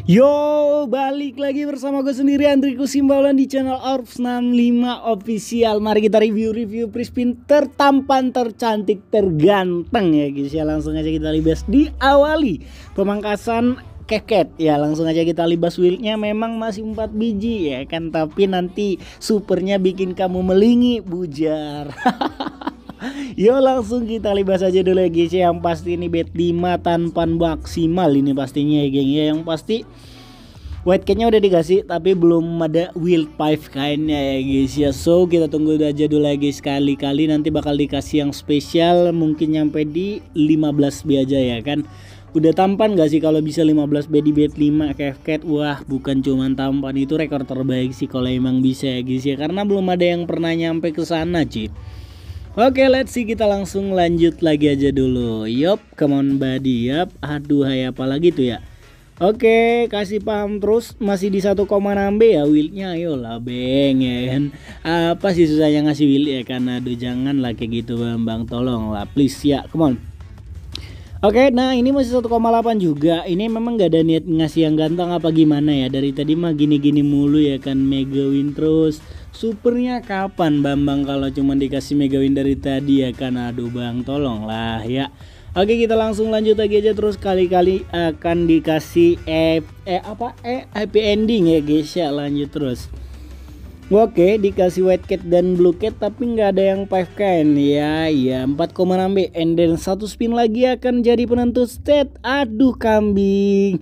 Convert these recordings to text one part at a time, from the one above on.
Yo, balik lagi bersama gue sendiri Andriku Simbalan di channel Orps65 Official. Mari kita review Prispin tertampan, tercantik, terganteng ya guys ya. Langsung aja kita libas diawali pemangkasan keket ya. Langsung aja kita libas wheelnya, memang masih 4 biji ya kan. Tapi nanti supernya bikin kamu melingi bujar. Yo, langsung kita libas aja dulu ya guys ya. Yang pasti ini bet 5 tanpa maksimal ini pastinya ya geng ya. Yang pasti white catnya udah dikasih tapi belum ada wheel 5 kainnya ya guys ya. So kita tunggu aja dulu ya guys. Kali-kali nanti bakal dikasih yang spesial, mungkin nyampe di 15B aja ya kan. Udah tampan gak sih kalau bisa 15B di bet 5 cat? Wah, bukan cuman tampan, itu rekor terbaik sih kalau emang bisa ya guys ya. Karena belum ada yang pernah nyampe ke sana cuy. Oke, let's see, kita langsung lanjut lagi aja dulu. Yup, come on buddy. Yup, aduh hai apa lagi tuh ya. Oke, kasih paham terus, masih di 1,6B ya wheelnya. Ayolah beng ya kan. Apa sih susahnya ngasih wheel ya kan. Aduh jangan lah kayak gitu bang, tolong lah please ya, come on. Oke, nah ini masih 1,8 juga. Ini memang gak ada niat ngasih yang ganteng apa gimana ya. Dari tadi mah gini-gini mulu ya kan. Mega win terus. Supernya kapan Bambang kalau cuma dikasih mega win dari tadi ya kan. Aduh bang, tolong lah ya. Oke, kita langsung lanjut lagi aja terus. Kali-kali akan dikasih happy ending ya guys ya. Lanjut terus. Oke, dikasih white cat dan blue cat tapi nggak ada yang 5 kain ya. 4,6B and then satu spin lagi akan jadi penentu stat. Aduh kambing.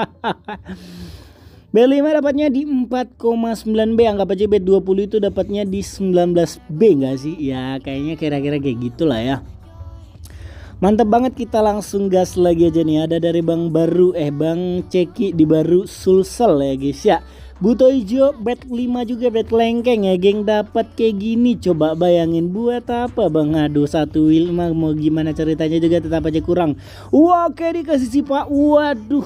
B5 dapatnya di 4,9B, anggap aja B20 itu dapatnya di 19B enggak sih? Ya kayaknya kira-kira kayak gitulah ya. Mantap banget, kita langsung gas lagi aja nih. Ada dari Bang Ceki di Baru Sulsel ya guys ya. Buto hijau bet 5 juga, bet lengkeng ya geng, dapat kayak gini. Coba bayangin buat apa bang. Aduh, satu wheel mah mau gimana ceritanya juga tetap aja kurang. Wah, oke dikasih si Pak. Waduh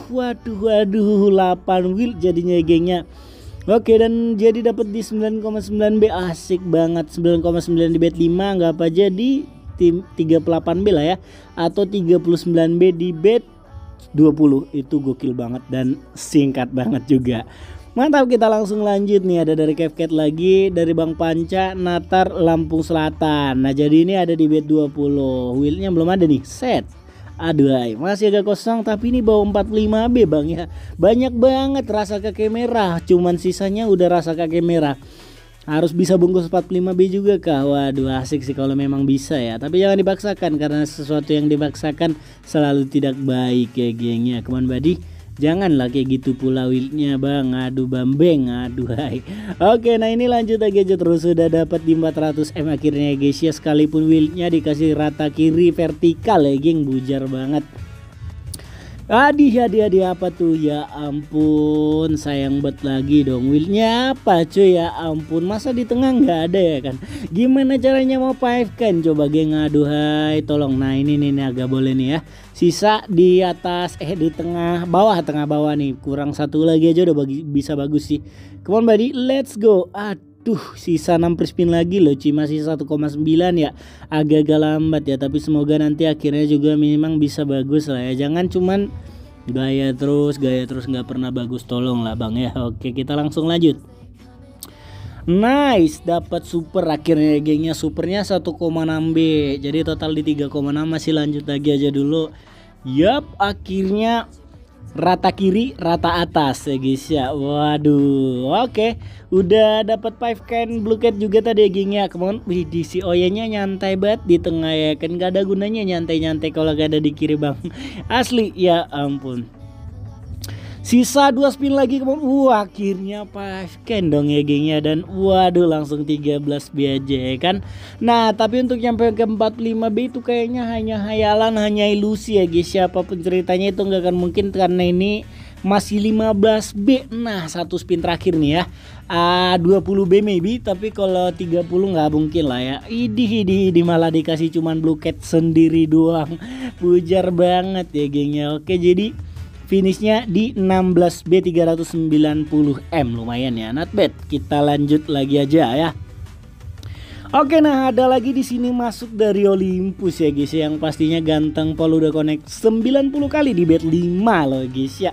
8 wheel jadinya gengnya. Oke, dan jadi dapat di 9,9B, asik banget. 9,9 di bet 5, anggap aja di 38B lah ya, atau 39B di bet 20. Itu gokil banget dan singkat banget juga. Mantap, kita langsung lanjut nih. Ada dari Kevcat lagi, dari Bang Panca Natar Lampung Selatan. Nah jadi ini ada di bet 20. Wheelnya belum ada nih, set. Aduh ay, masih agak kosong tapi ini bawa 45B bang ya. Banyak banget rasa kakek merah, cuman sisanya udah rasa kakek merah. Harus bisa bungkus 45B juga kah? Waduh asik sih kalau memang bisa ya. Tapi jangan dipaksakan, karena sesuatu yang dipaksakan selalu tidak baik ya gengnya. Come on buddy, janganlah kayak gitu pula wheelnya bang. Aduh bambeng, aduh hai. Oke, nah ini lanjut aja terus. Sudah dapat di 400M akhirnya guys ya. Sekalipun wheelnya dikasih rata kiri vertikal ya geng, bujar banget. Hadiah apa tuh ya ampun, sayang banget lagi dong. Wheelnya apa cuy ya ampun, masa di tengah nggak ada ya kan. Gimana caranya mau 5 kan coba geng. Aduh hai, tolong. Nah ini agak boleh nih ya. Sisa di atas di tengah bawah nih, kurang satu lagi aja udah bisa bagus sih. Come on buddy, let's go. Aduh, sisa 6 spin lagi loh cuy, masih 1,9 ya. Agak-agak lambat ya, tapi semoga nanti akhirnya juga memang bisa bagus lah ya. Jangan cuman gaya terus nggak pernah bagus, tolong lah bang ya. Oke, kita langsung lanjut. Nice, dapat super akhirnya gengnya. Supernya 1,6B, jadi total di 3,6. masih lanjut lagi aja dulu. Yup, akhirnya rata kiri rata atas ya guys ya. Waduh, oke, udah dapat 5 can blue cat juga tadi ya gengnya. Kemudian di si Oyenya nyantai banget di tengah ya kan, gak ada gunanya nyantai kalau gak ada di kiri bang. Asli ya ampun. Sisa 2 spin lagi, akhirnya 5 can dong ya gengnya. Dan waduh langsung 13B aja ya kan. Nah tapi untuk nyampe ke 45B itu kayaknya hanya hayalan, hanya ilusi ya guys. Siapapun ceritanya itu nggak akan mungkin, karena ini masih 15B. Nah satu spin terakhir nih ya, 20B maybe, tapi kalau 30 nggak mungkin lah ya. Idi malah dikasih cuman blue cat sendiri doang. Bujar banget ya gengnya. Oke, jadi finishnya di 16B 390M, lumayan ya, not bad. Kita lanjut lagi aja ya. Oke, nah ada lagi di sini masuk dari Olympus ya guys, yang pastinya ganteng pol udah connect 90 kali di bet 5 loh guys ya.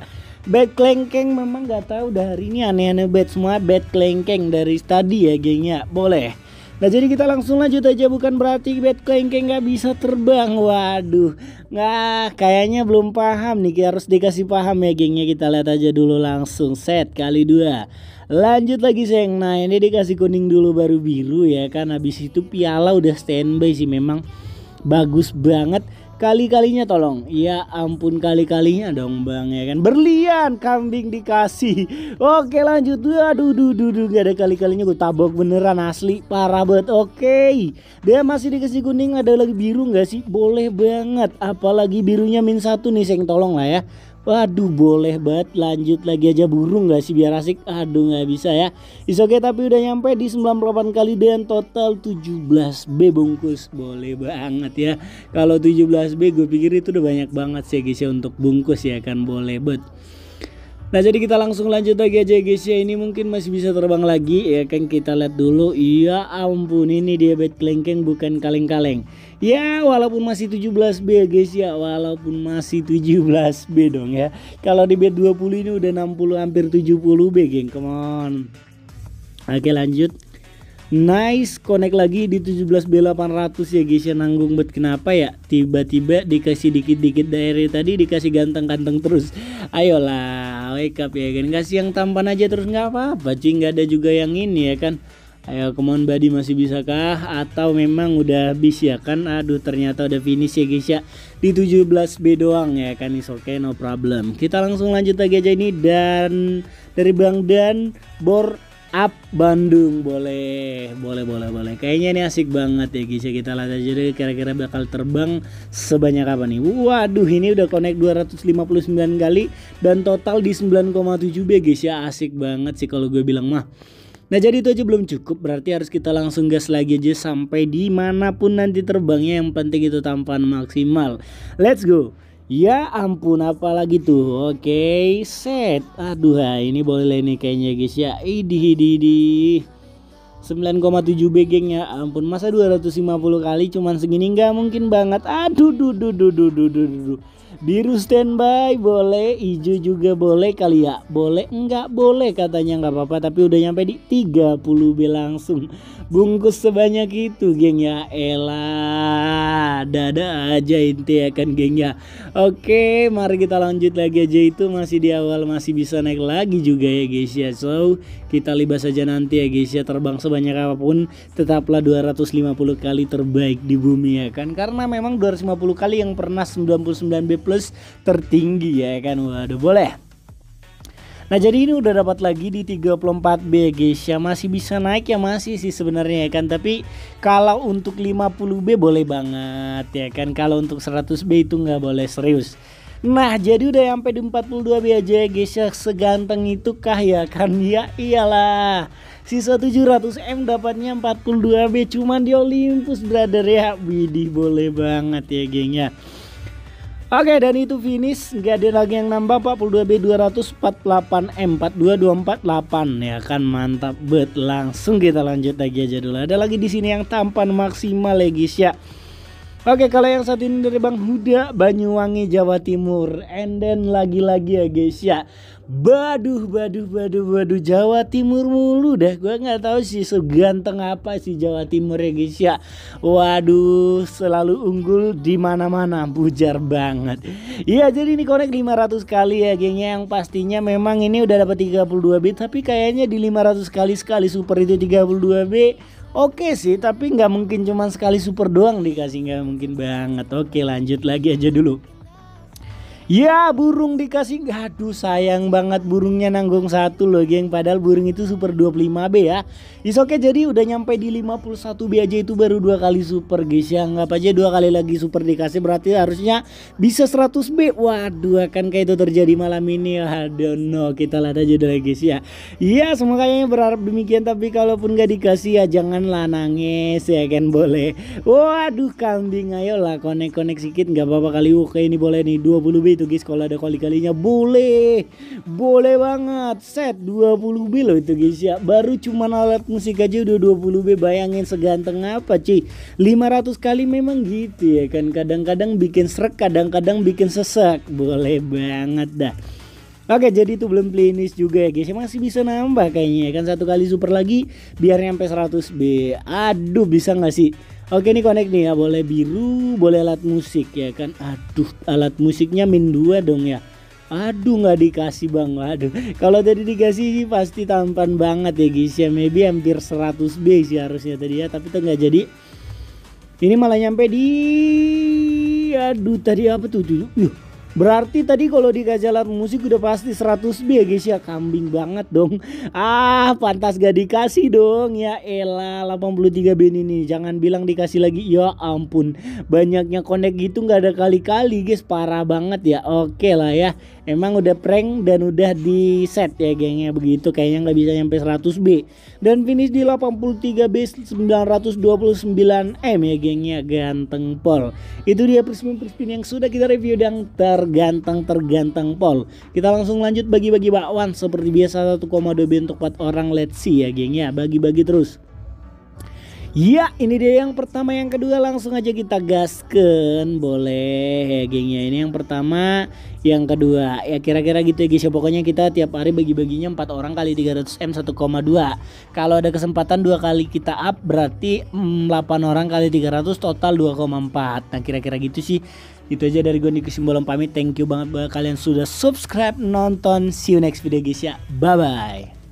Bet kelengkeng memang gak tahu dah hari ini aneh-aneh bet semua, bet kelengkeng dari tadi ya gengnya. Boleh. Nah jadi kita langsung lanjut aja, bukan berarti bet kelengkeng gak bisa terbang. Waduh, nggak, kayaknya belum paham nih, harus dikasih paham ya gengnya. Kita lihat aja dulu langsung, set kali 2. Lanjut lagi sayang. Nah ini dikasih kuning dulu baru biru ya kan. Habis itu piala udah standby sih, memang bagus banget. Kali-kalinya tolong, ya ampun kali-kalinya dong bang ya kan. Berlian kambing dikasih. Oke lanjut, aduh gak ada kali-kalinya, gue tabok beneran asli parah banget. Oke, dia masih dikasih kuning, ada lagi biru gak sih? Boleh banget, apalagi birunya -1 nih sayang, tolong lah ya. Waduh boleh banget, lanjut lagi aja burung gak sih biar asik. Aduh gak bisa ya. Is oke, tapi udah nyampe di 98 kali dan total 17B bungkus. Boleh banget ya. Kalau 17B gue pikir itu udah banyak banget sih guys ya untuk bungkus ya kan, boleh banget. Nah jadi kita langsung lanjut lagi aja guys ya. Ini mungkin masih bisa terbang lagi ya kan, kita lihat dulu. Iya ampun, ini dia bet kelengkeng bukan kaleng-kaleng. Ya walaupun masih 17B ya guys ya, walaupun masih 17B dong ya. Kalau di bet 20 ini udah 60 hampir 70B geng, come on. Oke lanjut. Nice, connect lagi di 17B 800 ya guys ya. Nanggung bet, kenapa ya tiba-tiba dikasih dikit-dikit dari tadi dikasih ganteng-ganteng terus. Ayolah wake up ya kan, kasih yang tampan aja terus nggak apa-apa cuy, nggak ada juga yang ini ya kan. Ayo come on buddy, masih bisa kah atau memang udah habis ya kan. Aduh ternyata udah finish ya guys ya di 17B doang ya kan. Is okay, no problem. Kita langsung lanjut lagi aja ini, dan dari Bang Dan Bor Up Bandung. Boleh. Kayaknya ini asik banget ya guys ya. Kita lihat aja deh kira-kira bakal terbang sebanyak apa nih. Waduh, ini udah connect 259 kali dan total di 9,7B guys ya. Asik banget sih kalau gue bilang mah. Nah jadi itu aja belum cukup, berarti harus kita langsung gas lagi aja sampai dimanapun nanti terbangnya. Yang penting itu tampan maksimal. Let's go. Ya ampun, apalagi tuh. Oke, set. Aduh, ini boleh nih kayaknya guys ya. Idih 9,7B geng ya ampun. Masa 250 kali cuman segini, nggak mungkin banget. Aduh biru standby boleh, hijau juga boleh kali ya. Boleh enggak boleh katanya nggak apa-apa, tapi udah nyampe di 30B langsung. Bungkus sebanyak itu geng ya. Elah, dada aja inti ya kan geng ya. Oke mari kita lanjut lagi aja, itu masih di awal, masih bisa naik lagi juga ya guys ya. So kita libas saja nanti ya guys ya, terbang sebanyak apapun tetaplah 250 kali terbaik di bumi ya kan. Karena memang 250 kali yang pernah 99B plus tertinggi ya kan. Waduh boleh. Nah jadi ini udah dapat lagi di 34B guys ya, masih bisa naik ya, masih sih sebenarnya ya kan. Tapi kalau untuk 50B boleh banget ya kan, kalau untuk 100B itu nggak boleh, serius. Nah jadi udah sampai di 42B aja ya guys ya. Seganteng itu kah ya kan? Ya iyalah, sisa 700M dapatnya 42B cuman di Olympus brother ya. Widih boleh banget ya geng ya. Oke dan itu finish, nggak ada lagi yang nambah. 42B 248M 42248 ya kan, mantap bet. Langsung kita lanjut lagi aja dulu. Ada lagi di sini yang tampan maksimal ya guys ya. Oke kalau yang satu ini dari Bang Huda Banyuwangi Jawa Timur. And then lagi-lagi ya guys ya. Baduh Jawa Timur mulu dah. Gua nggak tahu sih seganteng apa sih Jawa Timur ya guys ya. Waduh selalu unggul di mana-mana, bujar banget. Iya jadi ini connect 500 kali ya gengnya. Yang pastinya memang ini udah dapat 32B, tapi kayaknya di 500 kali sekali super itu 32B. Oke sih, tapi nggak mungkin cuman sekali super doang dikasih, nggak mungkin banget. Oke lanjut lagi aja dulu. Ya burung dikasih, aduh sayang banget burungnya nanggung satu loh geng, padahal burung itu super 25B ya. Is oke, jadi udah nyampe di 51B aja, itu baru 2 kali super guys ya. Anggap aja 2 kali lagi super dikasih, berarti harusnya bisa 100B. Waduh akan kayak itu terjadi malam ini, I don't know. Kita lihat aja dulu guys ya. Iya semua kayaknya berharap demikian, tapi kalaupun gak dikasih ya janganlah nangis ya kan, boleh. Waduh kambing, ayolah konek-konek sedikit nggak apa-apa kali. Oke ini boleh nih 20B itu guys, kalau ada kali-kalinya boleh banget. Set 20B loh itu guys ya, baru cuman alat musik aja udah 20B. Bayangin seganteng apa cuy. 500 kali memang gitu ya kan, kadang-kadang bikin srek, kadang-kadang bikin sesek. Boleh banget dah. Oke, jadi itu belum finish juga ya guys. Masih bisa nambah kayaknya kan, satu kali super lagi biar nyampe 100B. Aduh, bisa nggak sih? Oke, ini connect nih ya, boleh biru, boleh alat musik ya kan. Aduh, alat musiknya min 2 dong ya. Aduh, nggak dikasih bang. Aduh, kalau tadi dikasih pasti tampan banget ya guys ya. Maybe hampir 100B sih harusnya tadi ya, tapi tuh nggak jadi. Ini malah nyampe di, aduh tadi apa tuh? Berarti tadi kalau dikasih alat musik udah pasti 100B ya guys ya. Kambing banget dong. Ah, pantas gak dikasih dong. Ya elah, 83B ini. Jangan bilang dikasih lagi. Ya ampun, banyaknya connect gitu gak ada kali-kali guys. Parah banget ya. Oke lah ya, emang udah prank dan udah di set ya gengnya begitu. Kayaknya gak bisa nyampe 100B. Dan finish di 83B 929M ya gengnya. Ganteng pol. Itu dia prispin yang sudah kita review dan terganteng pol. Kita langsung lanjut bagi-bagi bakwan seperti biasa, 1,2B untuk 4 orang. Let's see ya geng ya, bagi-bagi terus. Ya, ini dia yang pertama, yang kedua langsung aja kita gasken. Boleh ya geng ya. Ini yang pertama, yang kedua. Ya kira-kira gitu ya guys ya. Pokoknya kita tiap hari bagi-baginya 4 orang kali 300M 1,2. Kalau ada kesempatan 2 kali kita up berarti 8 orang kali 300 total 2,4. Nah kira-kira gitu sih. Itu aja dari gue, Niko Simbolon pamit. Thank you banget buat kalian sudah subscribe, nonton. See you next video guys ya. Bye bye.